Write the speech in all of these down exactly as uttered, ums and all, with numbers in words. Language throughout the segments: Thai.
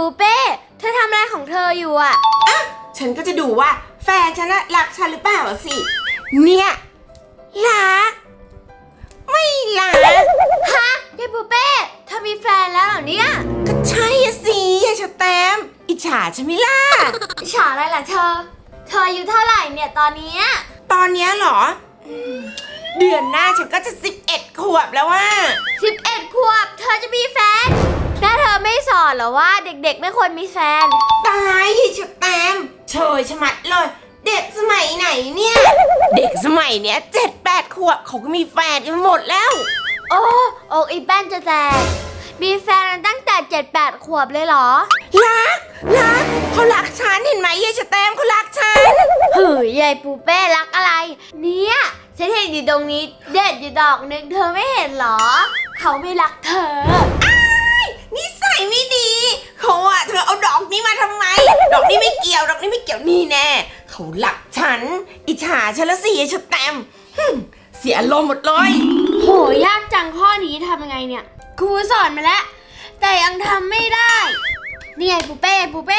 เป้เธอทำอะไรของเธออยู่อ่ะอ่ะฉันก็จะดูว่าแฟนฉันน่ะรักฉันหรือเปล่าสิเนี่ยรักไม่รักฮะยายปูเป้เธอมีแฟนแล้วเหรอเนี่ยก็ใช่สิยายชแตมอิจฉาฉันไม่ล่ะอิจฉาอะไรล่ะเธอเธออายุเท่าไหร่เนี่ยตอนนี้ตอนนี้เหรอเดือนหน้าฉันก็จะสิบเอ็ดขวบแล้วว่าสิบเอ็ดขวบเธอจะมีแฟนแม่เธอไม่สอนเหรอว่าเด็กๆไม่ควรมีแฟนตายยายชแตมเชยชะมัดเลยเด็กสมัยไหนเนี่ยเด็กสมัยเนี้ยเจ็ดแปดขวบเขาก็มีแฟนกันหมดแล้วโอ้โอ้อีแป้นจะแตกมีแฟนตั้งแต่เจ็ดแปดขวบเลยเหรอรักรักเขารักฉันเห็นไหมยายชแตมเขารักฉันเฮ้ยยายปูเป้รักอะไรเนี่ยฉันเห็นอยู่ตรงนี้เด็ดอยู่ดอกนึงเธอไม่เห็นเหรอเขาไม่รักเธออ้ายนิสัยไม่ดีเขาอะเธอเอาดอกนี้มาทำไมดอกนี้ไม่เกี่ยวดอกนี้ไม่เกี่ยวนี่แน่เขารักฉันอิจฉาฉันละสิยายชแตมเสียอารมณ์หมดเลยโหยากจังข้อนี้ทำยังไงเนี่ยครูสอนมาแล้วแต่ยังทำไม่ได้นี่ไงปูเป้ปูเป้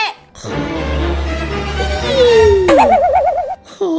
โอ้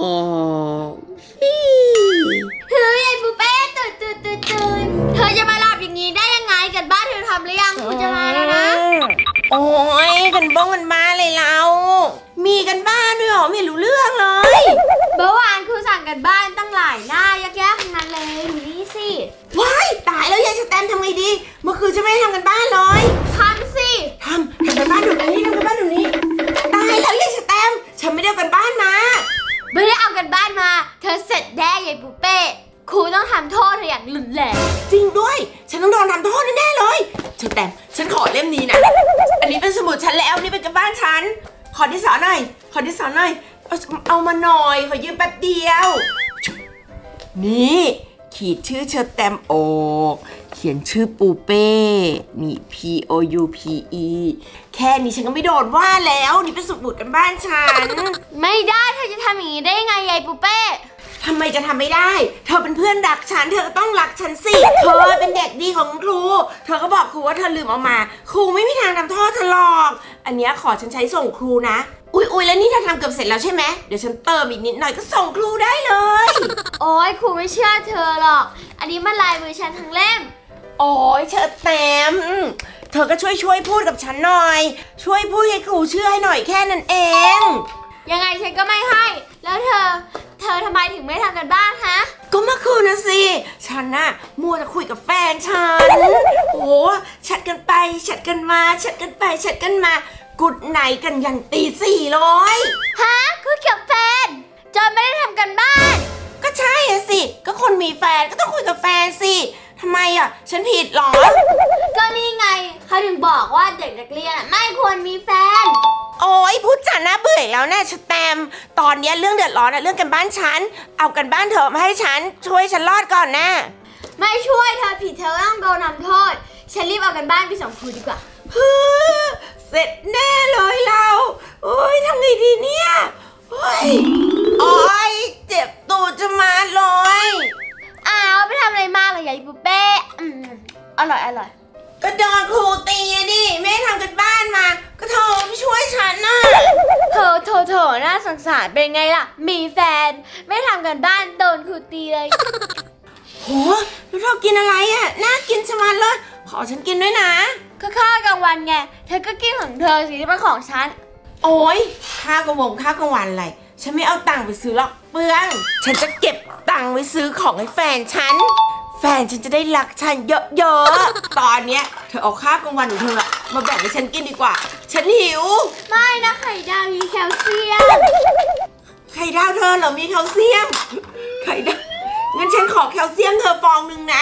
เฮ้ยไอ้ปูเป้ตื่นตื่นตื่นตื่นเธอจะมาหลับอย่างนี้ได้ยังไงกันบ้านเธอทำหรือยังครูจะมาแล้วนะโอ้ยกันบ้องกันบ้านเลยเรามีกันบ้านด้วยหรอไม่รู้เรื่องเลยเมื่อวานครูสั่งกันบ้านตั้งหลายหน้ายากๆทั้งนั้นเลยนี่สิว้ายตายแล้วยายชแตมทำไงดีเมื่อคืนฉันไม่ได้ทำกันบ้านเลยทำสิทำทำกันบ้านเดี๋ยวนี้ทำกันบ้านเดี๋ยวนี้ตายแล้วยายชแตมฉันไม่ได้เอากันบ้านมาไม่ได้เอากันบ้านมาเธอเสร็จแน่ยายปูเป้ครูต้องทำโทษเธออย่างรุนแรงจริงด้วยฉันต้องโดนทำโทษแน่ๆเลยชแตมฉันขอเล่มนี้นะอันนี้เป็นสมุดฉันแล้วนี่เป็นกันบ้านฉันขอดินสอหน่อยขอดินสอหน่อยเอาเอามาหน่อยขอยืมแป๊บเดียวนี่ขีดชื่อเชอร์แตมโอกเขียนชื่อปูเป้นี่ P O U P E แค่นี้ฉันก็ไม่โดนว่าแล้วนี่เป็นสมุดกันบ้านฉันไม่ได้เธอจะทำอย่างนี้ได้ยังไงยายปูเป้ทำไมจะทำไม่ได้เธอเป็นเพื่อนรักฉันเธอก็ต้องรักฉันสิเธอเป็นเด็กดีของครูเธอก็บอกครูว่าเธอลืมเอามาครูไม่มีทางทำโทษเธอหรอกอันนี้ขอฉันใช้ส่งครูนะอุ๊ยอุ๊ยแล้วนี่เธอทำเกือบเสร็จแล้วใช่ไหมเดี๋ยวฉันเติมอีกนิดหน่อยก็ส่งครูได้เลยโอ้ยครูไม่เชื่อเธอหรอกอันนี้มันลายมือฉันทั้งเล่มโอ้ยเชอแตมเธอก็ช่วยช่วยพูดกับฉันหน่อยช่วยพูดให้ครูเชื่อให้หน่อยแค่นั้นเองยังไงฉันก็ไม่ให้แล้วเธอเธอทำไมถึงไม่ทำกันบ้านฮะก็เมื่อคืนนะสิฉันน่ะมัวจะคุยกับแฟนฉันโอ้แชทกันไปแชทกันมาแชทกันไปแชทกันมากุดไหนกันยันตีสี่ร้อยฮะคุยกับแฟนจนไม่ได้ทำกันบ้านก็ใช่สิก็คนมีแฟนก็ต้องคุยกับแฟนสิทำไมอ่ะฉันผิดหรอก็นี่ไงเขาถึงบอกว่าเด็กนักเรียนไม่ควรมีแฟนโอ้ยพูดจาน่าเบื่อแล้วนะชแตมตอนนี้เรื่องเดือดร้อนนะเรื่องกันบ้านฉันเอากันบ้านเธอมาให้ฉันช่วยฉันรอดก่อนนะไม่ช่วยเธอผิดเธอต้องโดนทำโทษฉันรีบเอากันบ้านไปส่งครูดีกว่าฮึเสร็จแน่เลยเราโอ้ยทำไงดีเนี่ยโอ้ยโอ้ยเจ็บตูดจะมาเลยอ้าวไปทำอะไรมากเลยยายปูเป้อืมอร่อยอร่อยก็โดนครูตีดิไม่ทำกันบ้านมาก็เธอไม่ช่วยฉันน่ะเธอเธอเธอน่าสงสารเป็นไงล่ะมีแฟนไม่ทำกันบ้านโดนครูตีเลยโหแล้วเธอกินอะไรอ่ะน่ากินชะมัดเลยขอฉันกินด้วยนะก็ข้าวกลางวันไงเธอก็กินของเธอสิที่เป็นของฉันโอ้ยข้าวกลางวันข้าวกลางวันอะไรฉันไม่เอาตังค์ไปซื้อหรอกเปลืองฉันจะเก็บตังค์ไว้ซื้อของให้แฟนฉันแฟนฉันจะได้รักฉันเยอะๆตอนเนี้ยเธอเอาข้าวกลางวันของเธอมาแบ่งให้ฉันกินดีกว่าฉันหิวไม่นะไข่ดาวมีแคลเซียมไข่ดาวเธอเหรอมีแคลเซียมไข่ดาวงั้นฉันขอแคลเซียมเธอฟองหนึ่งนะ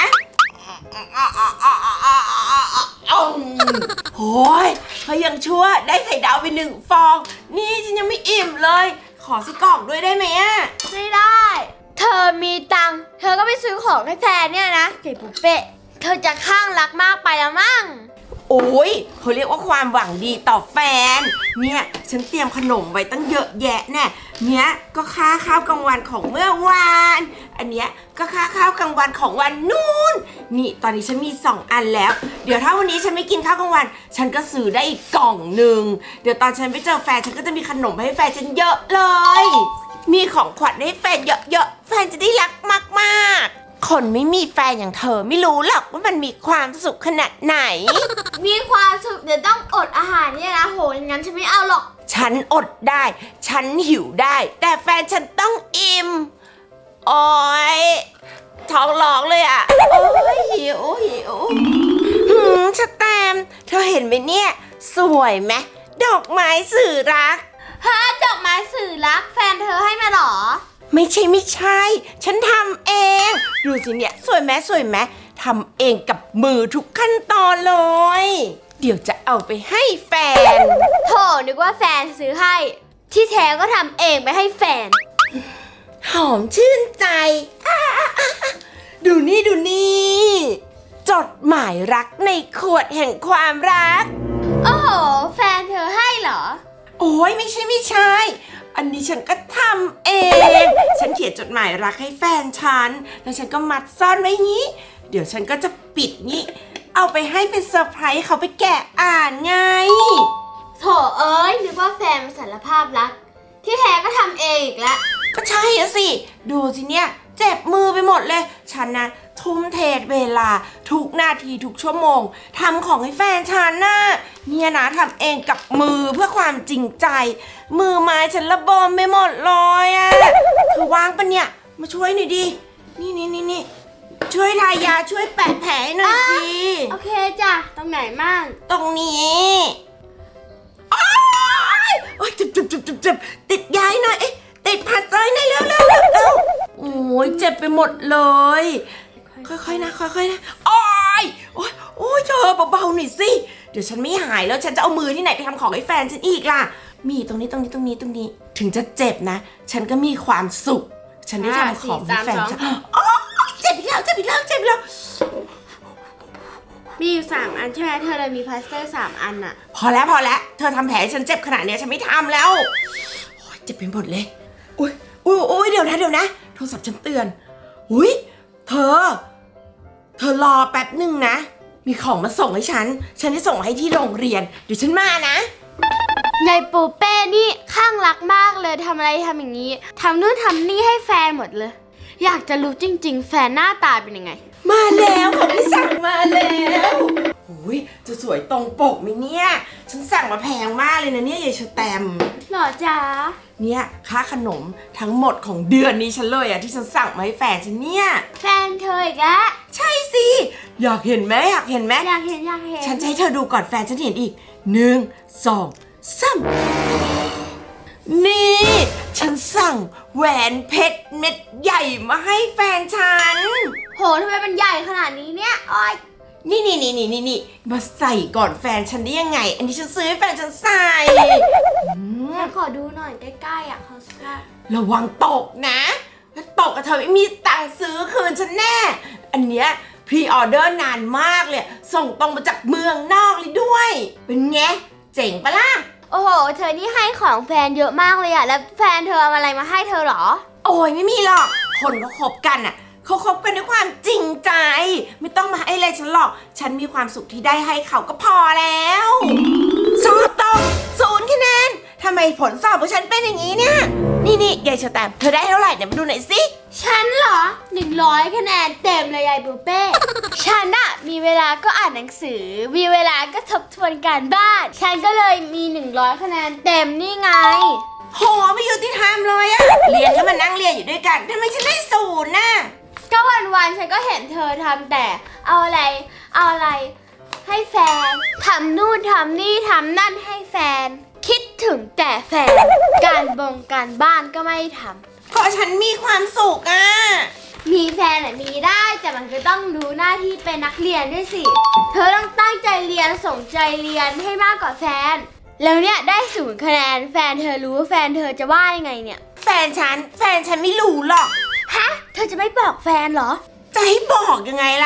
โอ้ยเขายังชั่วได้ไข่ดาวไปหนึ่งฟองนี่ฉันยังไม่อิ่มเลยขอสักกล่องด้วยได้ไหมอ่ะไม่ได้เธอมีตังค์เธอก็ไปซื้อของให้แฟนเนี่ยนะเก๋ปุ๊เป๊ะเธอจะข้างรักมากไปแล้วมั้งโอ้ยเขาเรียกว่าความหวังดีต่อแฟนเนี่ยฉันเตรียมขนมไว้ตั้งเยอะแยะแน่เนี้ยก็ค่าข้าวกลางวันของเมื่อวานอันเนี้ยก็ค่าข้าวกลางวันของวันนู้นนี่ตอนนี้ฉันมีสองอันแล้วเดี๋ยวถ้าวันนี้ฉันไม่กินข้าวกลางวันฉันก็ซื้อได้อีกกล่องหนึ่งเดี๋ยวตอนฉันไปเจอแฟนฉันก็จะมีขนมให้แฟนฉันเยอะเลยมีของขวัญให้แฟนเยอะๆแฟนจะได้รักมากๆคนไม่มีแฟนอย่างเธอไม่รู้หรอกว่ามันมีความสุขขนาดไหนมีความสุขเดี๋ยวต้องอดอาหารเนี่ยนะโหงั้นฉันไม่เอาหรอกฉันอดได้ฉันหิวได้แต่แฟนฉันต้องอิ่มโอ้ยท้องร้องเลยอ่ะโอ้ยหิวหิวหืมสแตมป์เธอเห็นไหมเนี่ยสวยไหมดอกไม้สื่อรักฮะดอกไม้สื่อรักแฟนเธอให้มาหรอไม่ใช่ไม่ใช่ฉันทำเองดูสิเนี่ยสวยไหมสวยไหมทำเองกับมือทุกขั้นตอนเลยเดี๋ยวจะเอาไปให้แฟนโธ่นึกว่าแฟนซื้อให้ที่แท้ก็ทำเองไปให้แฟนหอมชื่นใจดูนี่ดูนี่จดหมายรักในขวดแห่งความรักโอ้โหแฟนเธอให้เหรอโอ้ยไม่ใช่ไม่ใช่อันนี้ฉันก็ทำเองฉันเขียนจดหมายรักให้แฟนฉันแล้วฉันก็มัดซ่อนไว้งี้เดี๋ยวฉันก็จะปิดงี้เอาไปให้เป็นเซอร์ไพรส์เขาไปแกะอ่านไงโถเอ้ยนึกว่าแฟนสารภาพรักที่แท้ก็ทำเองอีกแล้วก็ใช่สิดูสิเนี่ยเจ็บมือไปหมดเลยฉันนะทุ่มเทเวลาทุกนาทีทุกชั่วโมงทำของให้แฟนฉันน่ะเนี่ยนะทำเองกับมือเพื่อความจริงใจมือไม้ฉันระบมไปหมดเลยอ่ะเธอวางปะเนี่ยมาช่วยหน่อยดินี่นี่นี่นี่ช่วยทายาช่วยแปะแผลหน่อยสิโอเคจ้ะตรงไหนมั่งตรงนี้โอ๊ยโอ๊ยเจ็บเจ็บเจ็บเจ็บติดยาหน่อยเอ๊ะติดพัดเลยหน่อยเร็วเร็วเร็วโอ้ยเจ็บไปหมดเลยค่อยๆนะค่อยๆนะโอ๊ยโอ๊ยโอ๊ยเธอเบาๆหน่อยสิเดี๋ยวฉันไม่หายแล้วฉันจะเอามือที่ไหนไปทำของให้แฟนฉันอีกล่ะมีตรงนี้ตรงนี้ตรงนี้ตรงนี้ถึงจะเจ็บนะฉันก็มีความสุขฉันได้ทำของให้แฟนฉันอ๋อเจ็บอีกแล้วเจ็บอีกแล้วเจ็บอีกแล้วมีอยู่สามอันใช่ไหมเธอเลยมีพลาสเตอร์สามอันอะพอแล้วพอแล้วเธอทำแผลฉันเจ็บขนาดนี้ฉันไม่ทำแล้วโอ๊ยเจ็บไปหมดเลยอุ้ยอุ้ยอุ้ยเดี๋ยวนะเดี๋ยวนะโทรศัพท์ฉันเตือนอุ้ยเธอเธอรอแป๊บหนึ่งนะมีของมาส่งให้ฉันฉันจะส่งให้ที่โรงเรียนเดี๋ยวฉันมานะในปูเป้นี่ข้างรักมากเลยทำอะไรทำอย่างนี้ทำนู่นทำนี่ให้แฟนหมดเลยอยากจะรู้จริงๆแฟนหน้าตาเป็นยังไงมาแล้วของที่สั่งมาแล้วอุ้ยจะสวยตรงปกไหมเนี่ยฉันสั่งมาแพงมากเลยนะเนี่ยยายเชอแตมหรอจ๊ะเนี่ยค่าขนมทั้งหมดของเดือนนี้ฉันเลยอะที่ฉันสั่งมาให้แฟนฉันเนี่ยแฟนเธออีกแล้วใช่สิอยากเห็นไหมอยากเห็นไหมอยากเห็นอยากเห็นฉันจะให้เธอดูก่อนแฟนฉันเห็นอีกหนึ่งสองสามนี่ฉันสั่งแหวนเพชรเม็ดใหญ่มาให้แฟนฉันโหทำไมมันใหญ่ขนาดนี้เนี่ยอ้อยนี่นี่นี่นี่นี่มาใส่ก่อนแฟนฉันได้ยังไงอันนี้ฉันซื้อให้แฟนฉันใส่ฉันขอดูหน่อยใกล้ๆอ่ะเขาซื้อระวังตกนะถ้าตกกับเธอไม่มีตังค์ซื้อคืนฉันแน่อันเนี้ยพรีออเดอร์นานมากเลยส่งตรงมาจากเมืองนอกเลยด้วยเป็นไงเจ๋งปะล่ะโอ้โหเธอนี่ให้ของแฟนเยอะมากเลยอะแล้วแฟนเธอเอาอะไรมาให้เธอหรอโอ้ยไม่มีหรอกคนเขาคบกันอะเขาคบกันด้วยความจริงใจไม่ต้องมาให้อะไรฉันหรอกฉันมีความสุขที่ได้ให้เขาก็พอแล้วสอบตกศูนย์คะแนนทำไมผลสอบของฉันเป็นอย่างนี้เนี่ยนี่นี่ยายเชอแตมเธอได้เท่าไหร่เนี่ยมาดูหน่อยสิฉันเหรอหนึ่งร้อยคะแนนเต็มเลยยายปูเป้ฉันอะมีเวลาก็อ่านหนังสือมีเวลาก็ทบทวนการบ้านฉันก็เลยมีหนึ่งร้อยคะแนนเต็มนี่ไงโหไม่ยุติธรรมเลยอะเรียนก็มานั่งเรียนอยู่ด้วยกันทำไมฉันได้ศูนย์น่ะก็วันๆฉันก็เห็นเธอทำแต่เอาอะไรเอาอะไรให้แฟนทำนู่นทำนี่ทำนั่นให้แฟนคิดถึงแต่แฟนการบงการบ้านก็ไม่ทำเพราะฉันมีความสุขอ่ะมีแฟนอะมีได้แต่มันก็ต้องรู้หน้าที่เป็นนักเรียนด้วยสิเธอต้องตั้งใจเรียนสนใจเรียนให้มากกว่าแฟนแล้วเนี่ยได้ศูนย์คะแนนแฟนเธอรู้ว่าแฟนเธอจะว่ายังไงเนี่ยแฟนฉันแฟนฉันไม่รู้หรอกฮะเธอจะไม่บอกแฟนเหรอจะให้บอกยังไงล่ะ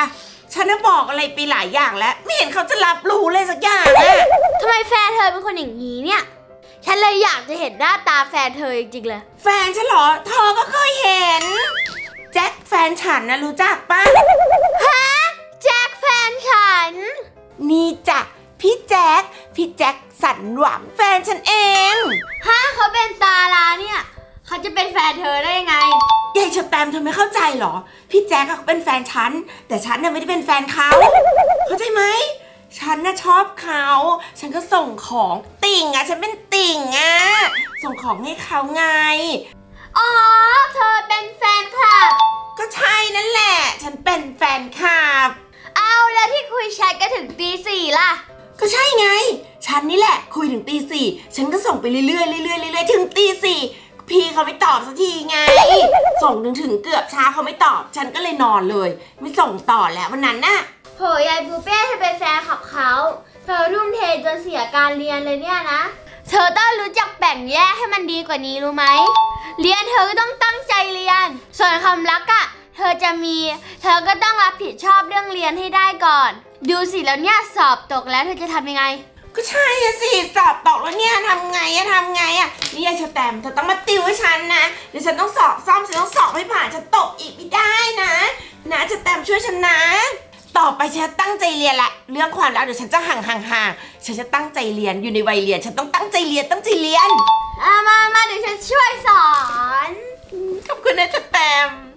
ฉันน่ะบอกอะไรไปหลายอย่างแล้วไม่เห็นเขาจะรับรู้เลยสักอย่างอะทำไมแฟนเธอเป็นคนอย่างนี้เนี่ยฉันเลยอยากจะเห็นหน้าตาแฟนเธอจริงๆเลยแฟนฉันเหรอเธอก็เคยเห็นแจ็คแฟนฉันนะรู้จักปะฮะแจ็คแฟนฉันนี่จ้ะพี่แจ็คพี่แจ็คสันหวังแฟนฉันเองฮะเขาเป็นดาราเนี่ยเขาจะเป็นแฟนเธอได้ยังไงยายเชอแตมเธอไม่เข้าใจเหรอพี่แจ็คเขาเป็นแฟนฉันแต่ฉันน่ะไม่ได้เป็นแฟนเขาเข้าใจไหมฉันน่ะชอบเขาฉันก็ส่งของติ่งอ่ะฉันเป็นติ่งอ่ะส่งของให้เขาไงอ๋อเธอเป็นแฟนคลับก็ใช่นั่นแหละฉันเป็นแฟนคลับเอาแล้วที่คุยแชทก็ถึงตีสี่ล่ะก็ใช่ไงฉันนี่แหละคุยถึงตีสี่ฉันก็ส่งไปเรื่อยๆเรื่อยๆเรื่อยๆถึงตีสี่พี่เขาไม่ตอบสักทีไงส่งถึงถึงเกือบเช้าเขาไม่ตอบฉันก็เลยนอนเลยไม่ส่งต่อแล้ววันนั้นน่ะโหยายปูเป้เธอเป็นแฟนขับเขาเธอทุ่มเทจนเสียการเรียนเลยเนี่ยนะเธอต้องรู้จักแบ่งแยกให้มันดีกว่านี้รู้ไหมเรียนเธอก็ต้องตั้งใจเรียนส่วนความรักอะเธอจะมีเธอก็ต้องรับผิดชอบเรื่องเรียนให้ได้ก่อนดูสิแล้วเนี่ยสอบตกแล้วเธอจะทำยังไงก็ใช่สิสอบตกแล้วเนี่ยทำไงอะทำไงอะนี่ยายเชอแตมเธอต้องมาติวให้ฉันนะเดี๋ยวฉันต้องสอบซ่อมฉันต้องสอบให้ผ่านฉันตกอีกไม่ได้นะนะเชอแตมช่วยฉันนะต่อไปฉันตั้งใจเรียนละเรื่องความรักเดี๋ยวฉันจะห่างห่างห่างฉันจะตั้งใจเรียนอยู่ในวัยเรียนฉันต้องตั้งใจเรียนตั้งใจเรียนมามาเดี๋ยวฉันช่วยสอนขอบคุณนะเชอแตม